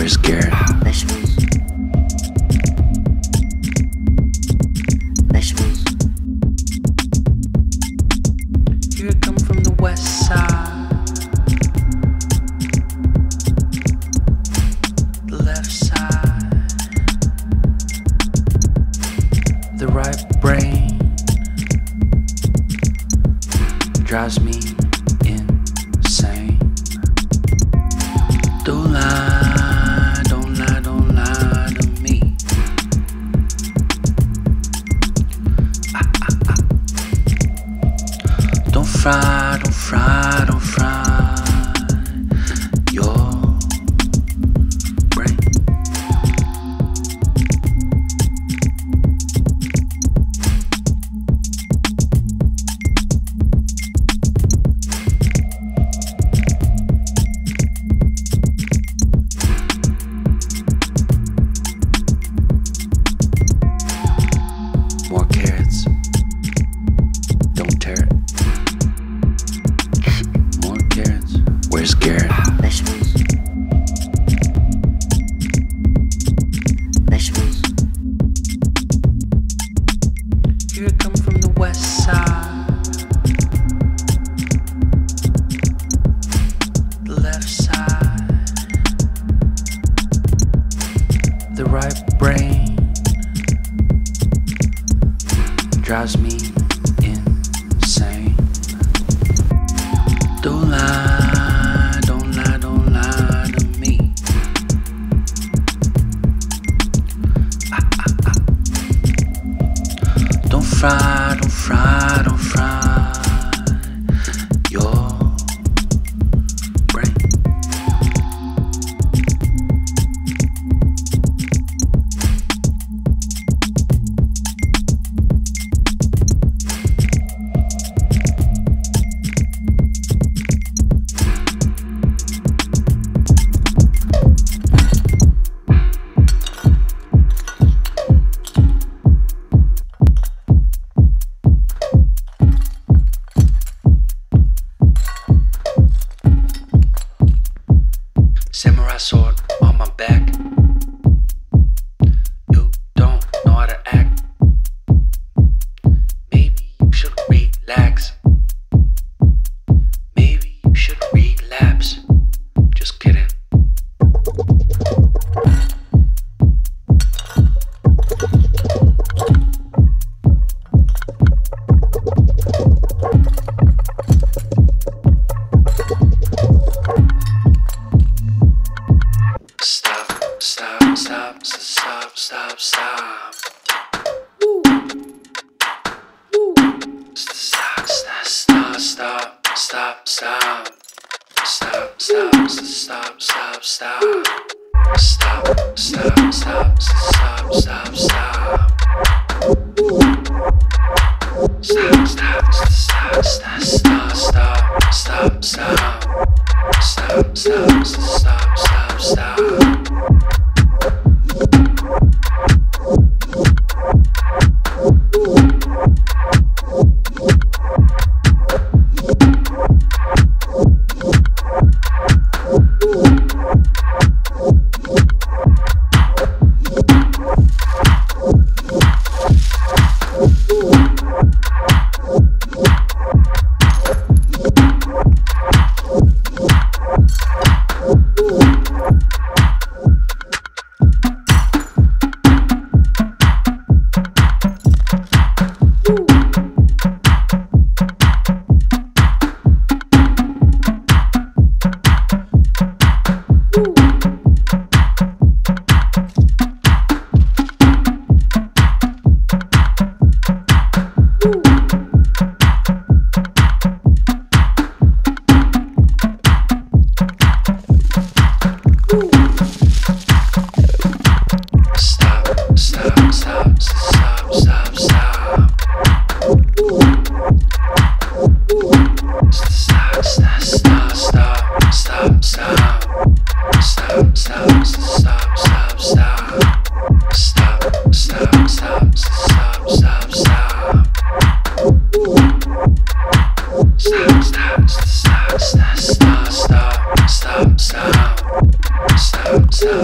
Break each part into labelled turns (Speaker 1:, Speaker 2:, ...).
Speaker 1: Where's Garrett?
Speaker 2: Vegetables. Vegetables.
Speaker 1: Here I come from the west side. The left side. The right brain drives me insane. Don't lie, don't lie, don't lie to me. Don't fry, don't fry, don't fry your brain. More carrots. Don't tear it. More carrots. Where's Garrett?
Speaker 2: Vegetables. Vegetables.
Speaker 1: Here I come from the west side. The left side. The right brain drives me insane. Don't lie, don't lie, don't lie to me. Don't fry, don't fry, don't fry your brain. Samurai sword on my back. You don't know how to act. Maybe you should relax. Maybe you should relapse. Just kidding. Stop, stop, stop, stop, stop, stop. Woo. Woo. Stop, stop, stop, stop, stop, stop. Stop, stop, stop, stop, stop. Stop, stop, stop, stop, stop, stop. Stop, stop, stop, stop, stop, stop, stop, stop. Stop, stop, stop, stop, stop.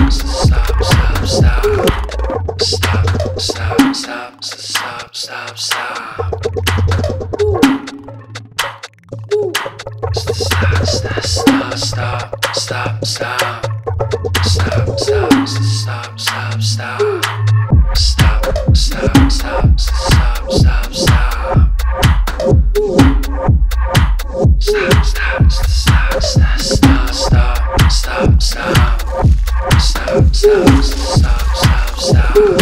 Speaker 1: Stop.